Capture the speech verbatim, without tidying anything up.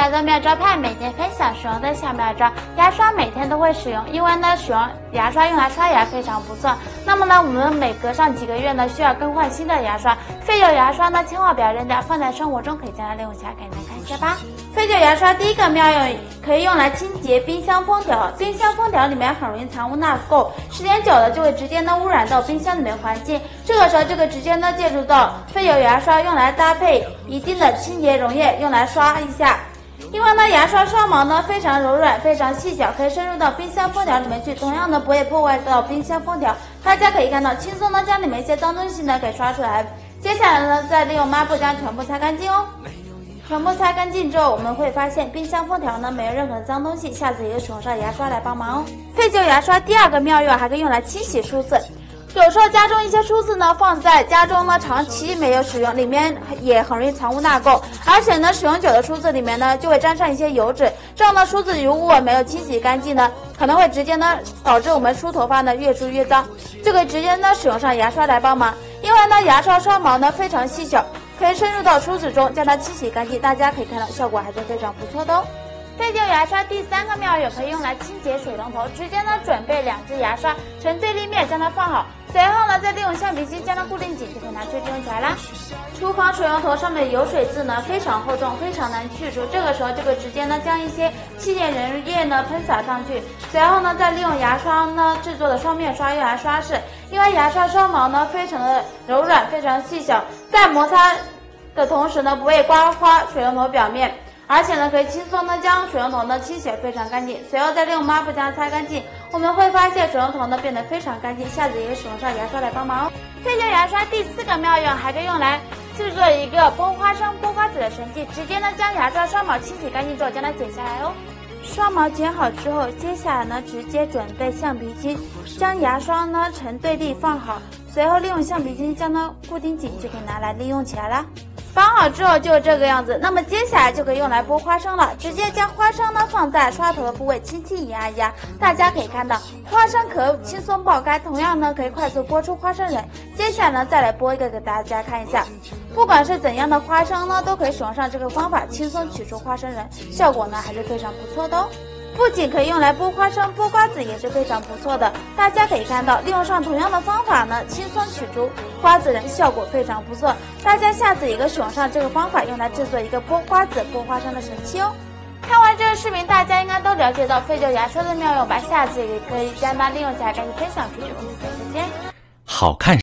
来的妙招派每天分享使用的小妙招，牙刷每天都会使用，因为呢使用牙刷用来刷牙非常不错。那么呢我们每隔上几个月呢需要更换新的牙刷，废旧牙刷呢千万不要扔掉，放在生活中可以将它利用起来，给大家看一下吧。废旧牙刷第一个妙用可以用来清洁冰箱封条，冰箱封条里面很容易藏污纳垢，时间久了就会直接呢污染到冰箱里面环境，这个时候就可以直接呢借助到废旧牙刷，用来搭配一定的清洁溶液，用来刷一下。因为呢牙刷刷毛呢非常柔软，非常细小，可以深入到冰箱封条里面去，同样呢不会破坏到冰箱封条。大家可以看到，轻松呢将里面一些脏东西呢给刷出来。接下来呢再利用抹布将全部擦干净哦。全部擦干净之后，我们会发现冰箱封条呢没有任何脏东西，下次也可以使用上牙刷来帮忙哦。废旧牙刷第二个妙用还可以用来清洗梳子。有时候家中一些梳子呢放在家中呢长期没有使用，里面也很容易藏污纳垢，而且呢使用久的梳子里面呢就会沾上一些油脂，这样的梳子如果没有清洗干净呢，可能会直接呢导致我们梳头发呢越梳越脏，就可以直接呢使用上牙刷来帮忙。因为呢牙刷刷毛呢非常细小，可以深入到梳子中将它清洗干净，大家可以看到效果还是非常不错的哦。废旧牙刷第三个妙用可以用来清洁水龙头，直接呢准备两支牙刷呈对立面将它放好，随后呢再利用橡皮筋将它固定紧，就可以拿去利用起来啦。厨房水龙头上面的油水渍呢非常厚重，非常难去除，这个时候就可以直接呢将一些清洁溶液呢喷洒上去，随后呢再利用牙刷呢制作的双面刷用来刷拭。因为牙刷刷毛呢非常的柔软，非常细小，在摩擦的同时呢不会刮花水龙头表面，而且呢可以轻松的将水龙头呢清洗非常干净，随后再利用抹布将它擦干净，我们会发现水龙头呢变得非常干净，下次也可以使用上牙刷来帮忙哦。废旧牙刷第四个妙用还可以用来制作一个剥花生剥瓜子的神器，直接呢将牙刷刷毛清洗干净之后将它剪下来哦。刷毛剪好之后，接下来呢直接准备橡皮筋，将牙刷呢呈对立放好，随后利用橡皮筋将它固定紧，就可以拿来利用起来啦。绑好之后就是这个样子，那么接下来就可以用来剥花生了，直接将花生呢放在刷头的部位，轻轻压一压，大家可以看到花生壳轻松爆开，同样呢可以快速剥出花生仁。接下来呢再来剥一个给大家看一下，不管是怎样的花生呢，都可以使用上这个方法，轻松取出花生仁，效果呢还是非常不错的哦。不仅可以用来剥花生，剥瓜子也是非常不错的。大家可以看到，利用上同样的方法呢，轻松取出瓜子仁，效果非常不错。大家下次也可以使用上这个方法，用来制作一个剥瓜子、剥花生的神器哦。看完这个视频，大家应该都了解到废旧牙刷的妙用吧？下次也可以将它利用起来，赶紧分享出去。我们下次再见。 好看。